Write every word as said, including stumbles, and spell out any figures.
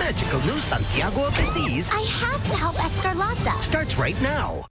magical new Santiago of the Seas I have to help Escarlata. starts right now.